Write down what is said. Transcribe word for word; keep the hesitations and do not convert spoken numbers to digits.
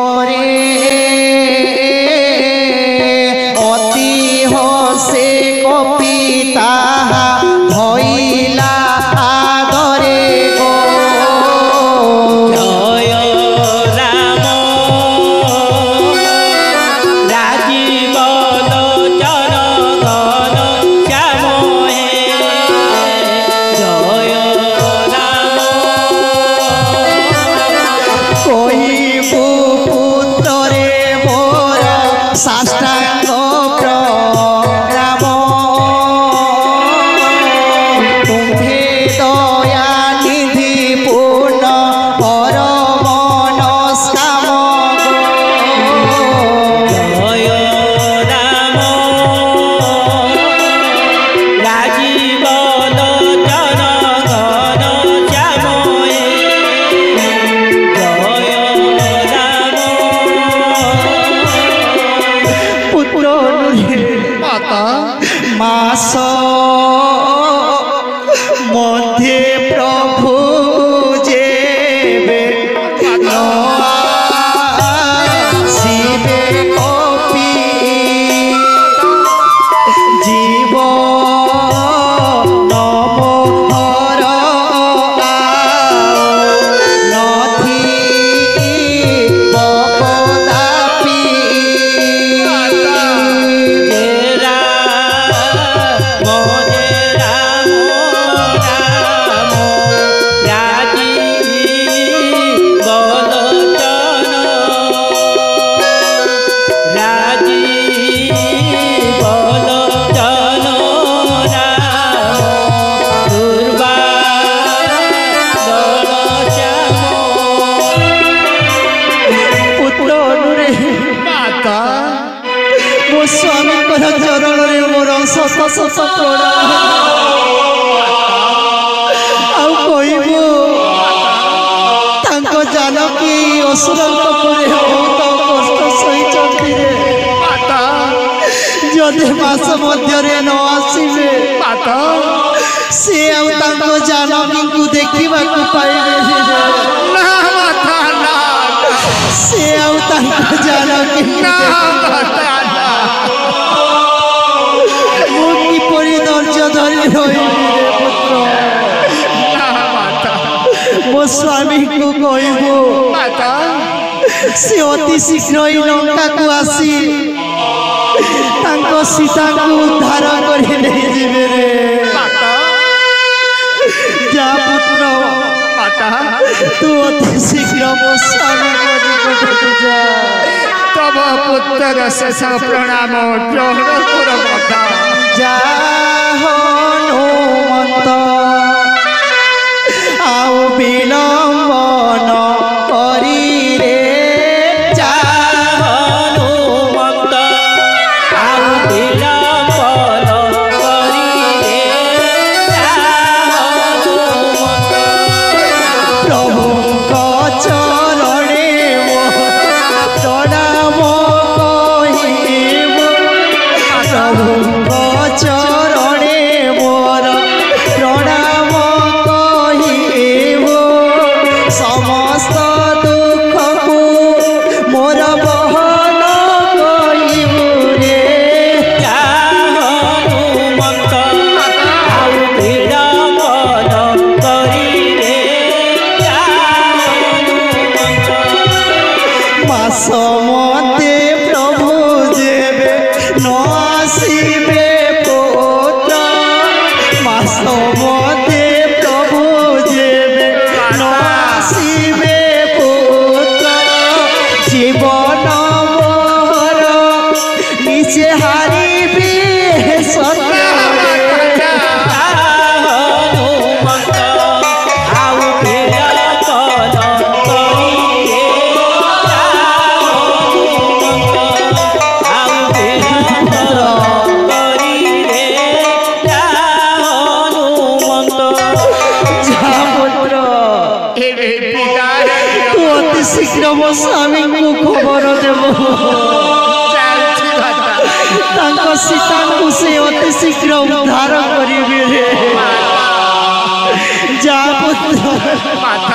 करे अति हसे कपिता धइला आदरे गो जय राम राजीव लोचन घन श्याम हे जय राम कहिबु पुत्रे मोर साष्टांग प्रणाम तुम्हे दया निधि पूर्ण परम नमस्कार जय राम राजीव लोचन घन श्याम हे जय राम पुत्र माता मास मध्य प्रभु जेबे न आसिबे कपि जीव नम हर नथी बपदापी जय राम जय राम राम राजीव लोचन राजीव लोचन राम दुर्बादल श्याम पुत्र अनुरे माता मो स्वामी चरण रे मोर शत शत प्रणाम आउ कहबो तांको जानकी असुरंक परे बहुत कष्ट सही रे माता जदि मास मध्य रे न आसीबे माता से आउ तांको जानकी को देखिबा को पाइबे ना माता ना से आउ तांको जानकी ना माता ना मु किपरि धैर्य धरि रहिबि रे पुत्र ना माता मो स्वामी को कहबो माता से अति शीघ्र ही लंका को आसी तांको सीता को उद्धार करि नै जिबे रे माता जा पुत्र माता तू अति शीघ्र मो स्वामी को निकट जा तब पुत्र शेष प्रणाम ग्रहण कर माता जा हनुमंत आओ विलंब न करी रे जा हनुमंत आउ विलंब न करी रे जा हनुमंत प्रभु चरणे मो प्रणाम कहिबो प्रभु चरणे मोर प्रणाम कहिबो समस्त दुख को मोर बहन कहिबो रे जा हनुमंत आउ विलंब न करी रे जा हनुमंत मास मते प्रभु जेबे न आसिबे पुत्र मास मते प्रभु जेबे न आसिबे पुत्र जीवन मोर निचे हारिबे सत्य हनुमंत आउ विलंब न करी रे जा हनुमंत आउ विलंब न करी रे जा हनुमंत जा पुत्र तू अति शीघ्र मो स्वामी को खबर देव तांको सीता को से अति शीघ्र उद्धार करिबे रे जा पुत्र माता